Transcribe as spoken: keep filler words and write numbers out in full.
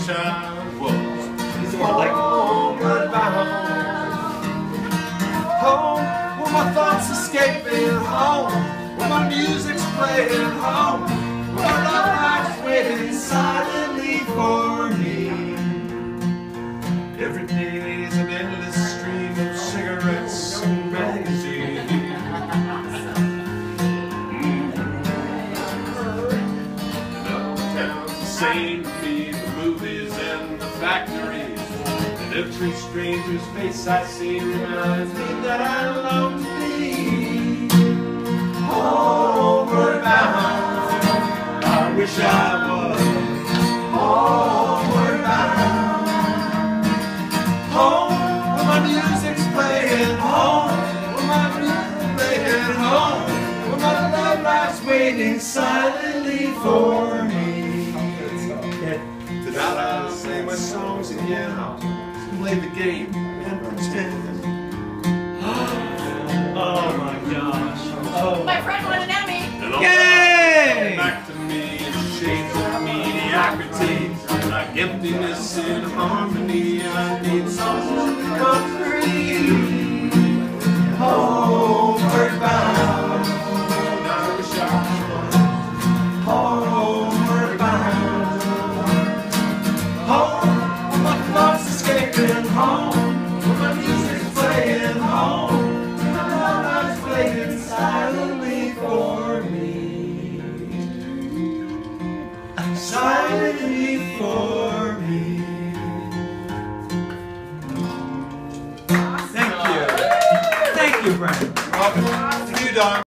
wish I was homeward bound. Home, where my thoughts escaping. Home, where my music's playing. Home, where my love life's waiting silently for me. Every day is an endless stream of cigarettes and magazines. And uptown's the same to me, the movies and the factories. And every stranger's face I see reminds me that I long to be homeward bound. I wish I was homeward bound. Home, where my music's playing. Home, where my music's playing. Home, where my love life's waiting silently for me. Tonight I'll sing my songs again. I'll play the game and pretend. Oh my gosh. Oh. My friend won an Emmy. And all Yay! back to me in shades of mediocrity, like emptiness in harmony. I need someone to come free. Homeward bound. I wish I was homeward bound. Home, where my thoughts escaping. Home, where my music's playing. Home, where my love life's waiting silently for me. Silently for